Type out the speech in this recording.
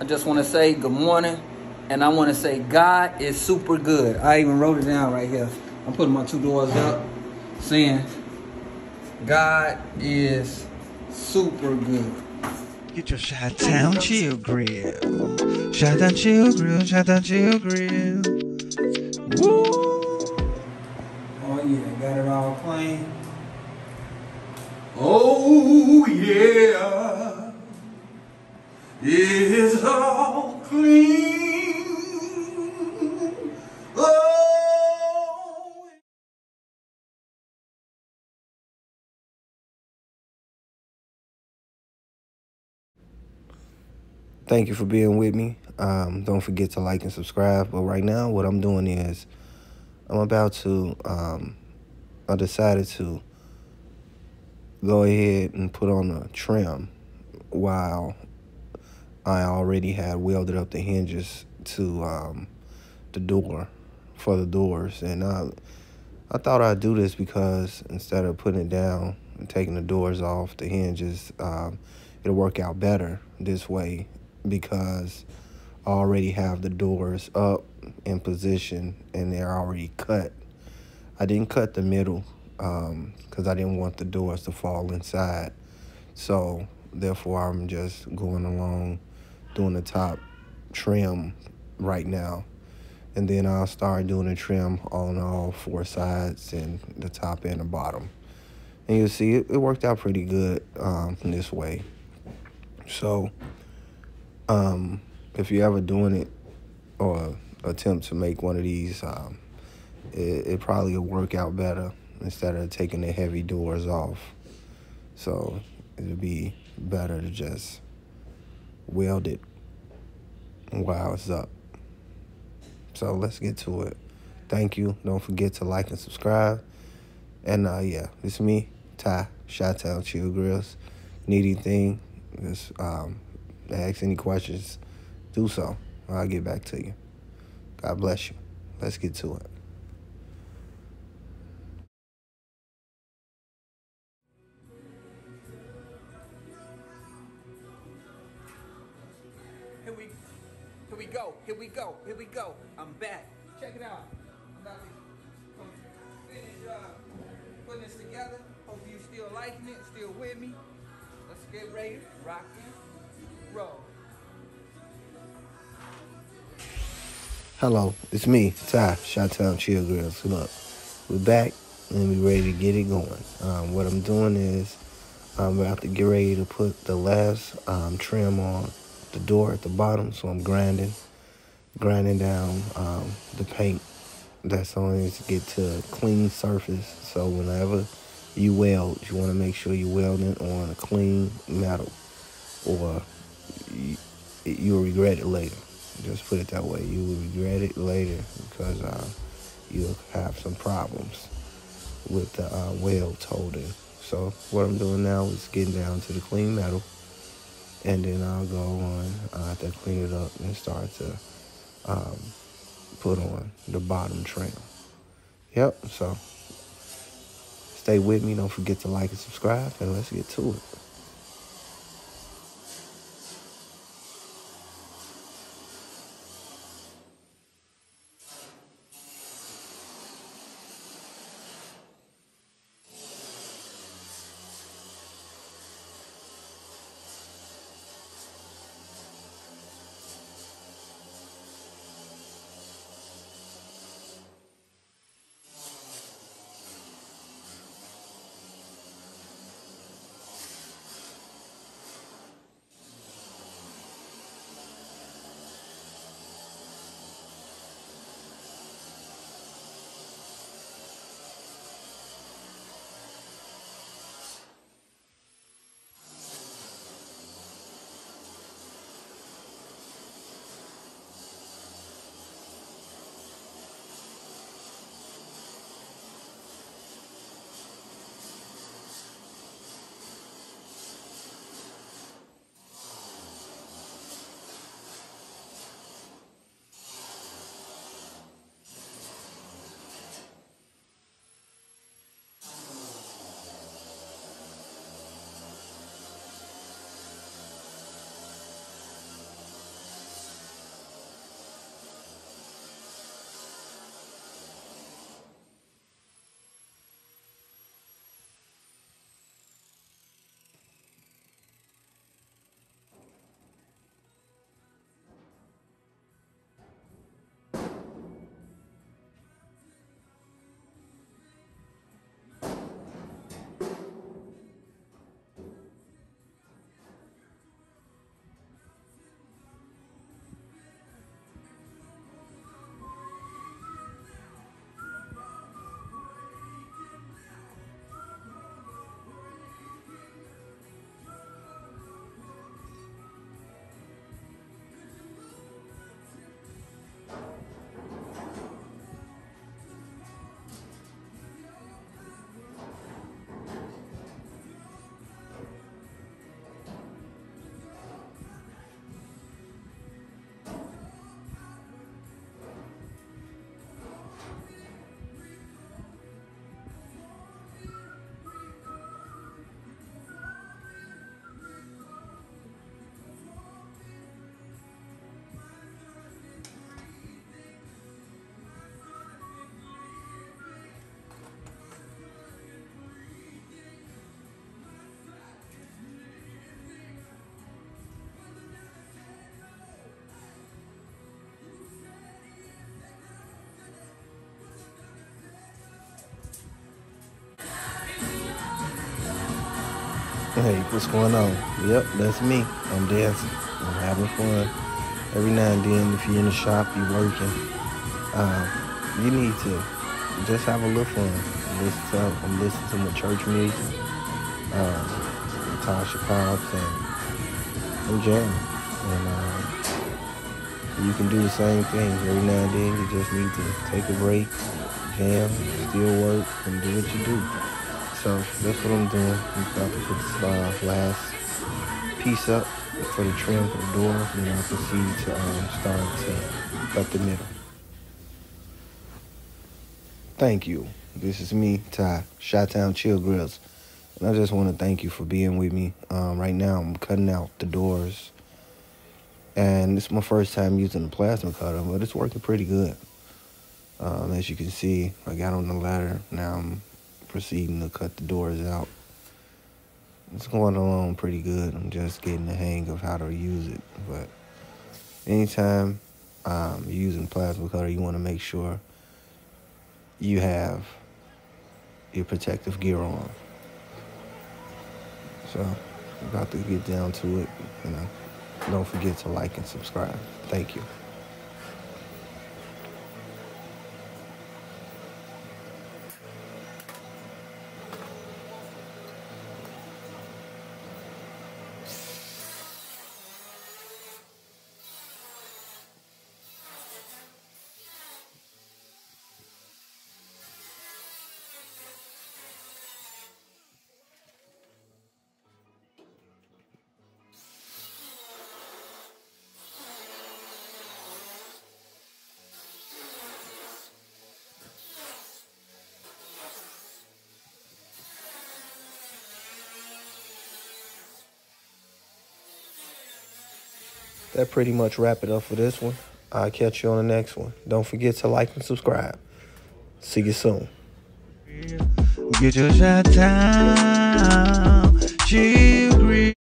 I just want to say good morning, and I want to say God is super good. I even wrote it down right here. I'm putting my 2 doors up, saying God is super good. Get your Chi-Town Chill Grill. Chi-Town Chill Grill, Chi-Town Chill Grill. Woo! Oh yeah, got it all clean. Oh yeah, it's all clean. Oh. Thank you for being with me. Don't forget to like and subscribe. But right now, what I'm doing is I decided to go ahead and put on a trim while I already had welded up the hinges to the door for the doors. And I thought I'd do this because instead of putting it down and taking the doors off the hinges, it'll work out better this way because I already have the doors up in position and they're already cut. I didn't cut the middle because I didn't want the doors to fall inside. So therefore, I'm just going along doing the top trim right now. And then I'll start doing a trim on all 4 sides and the top and the bottom. And you'll see it worked out pretty good this way. So if you're ever doing it or attempt to make one of these, it probably will work out better instead of taking the heavy doors off. So it'd be better to just weld it while it's up. So let's get to it. Thank you. Don't forget to like and subscribe. And yeah, it's me, Ty, Chi-Town Chill Grills. Need anything, just ask any questions, do so. I'll get back to you. God bless you. Let's get to it. Here we go. I'm back. Check it out. I'm about to finish putting this together. Hope you still liking it, still with me. Let's get ready, rock and roll. Hello, it's me, Ty, Chi-Town Chill Grills. Look, we're back and we're ready to get it going. What I'm doing is I'm about to get ready to put the last trim on the door at the bottom. So I'm grinding down the paint that's on it to get to a clean surface. So whenever you weld, you want to make sure you're welding on a clean metal, or you'll regret it later. Just put it that way. You will regret it later because you'll have some problems with the welds holding. So what I'm doing now is getting down to the clean metal, and then I'll go on after I clean it up and start to put on the bottom trim. Yep, so stay with me. Don't forget to like and subscribe, and let's get to it. Hey, what's going on? Yep, that's me. I'm dancing. I'm having fun. Every now and then, if you're in the shop, you're working, you need to just have a little fun. I'm listening to my church music, Tasha Cobbs, and I'm jamming. And you can do the same thing. Every now and then, you just need to take a break, jam, still work, and do what you do. So that's what I'm doing. I'm about to put this last piece up for the trim for the door, and then I'll proceed to start to cut the middle. Thank you. This is me, Ty, Chi-Town Chill Grills. And I just want to thank you for being with me. Right now I'm cutting out the doors. And it's my first time using the plasma cutter, but it's working pretty good. As you can see, I got on the ladder. Now I'm proceeding to cut the doors out. It's going along pretty good. I'm just getting the hang of how to use it. But anytime you're using plasma cutter, you want to make sure you have your protective gear on. So I'm about to get down to it. Don't forget to like and subscribe. Thank you. That pretty much wrap it up for this one. I'll catch you on the next one. Don't forget to like and subscribe. See you soon. Get your Chi-Town Chill.